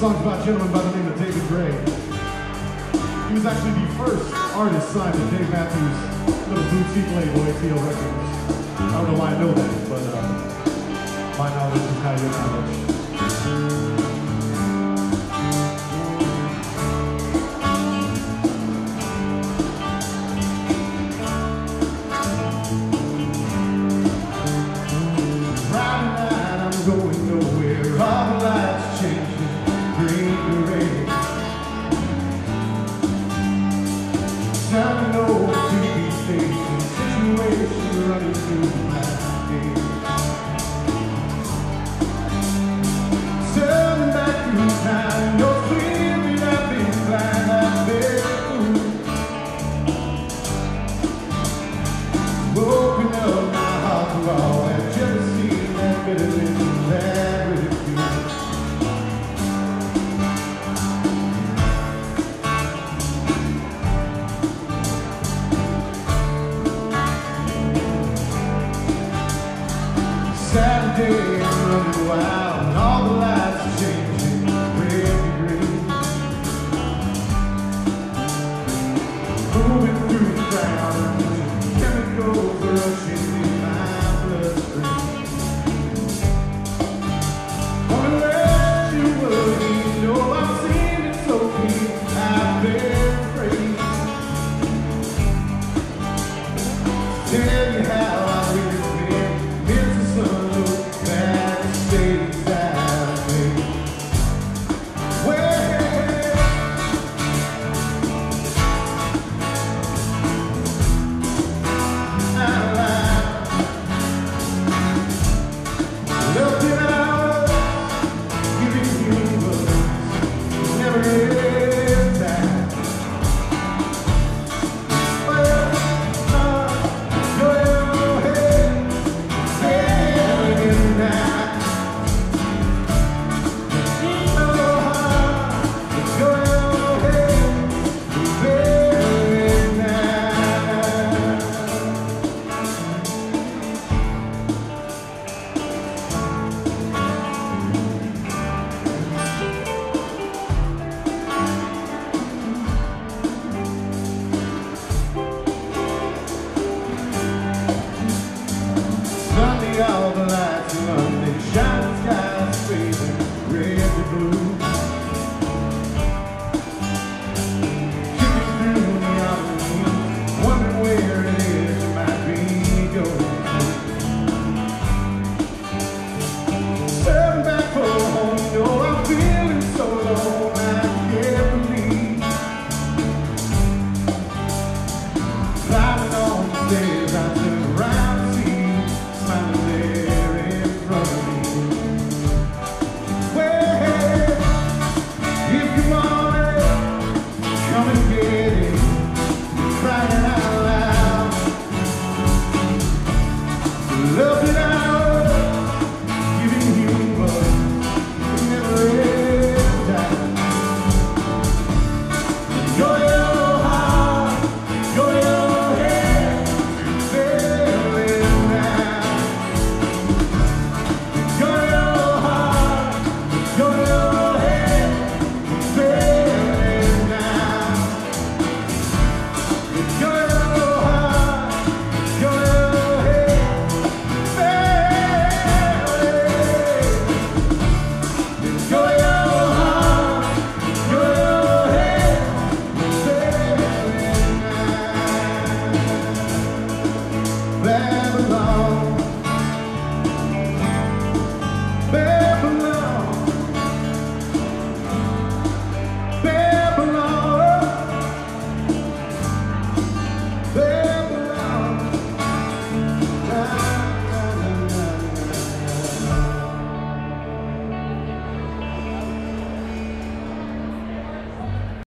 song's about a gentleman by the name of David Gray. He was actually the first artist signed to Dave Matthews' little boutique label, ATL Records. I don't know why I know that, but my knowledge is kind of your knowledge. Going nowhere, all the lights changing, green to red. Time to know to be facing situations running through my head. Turning back through time.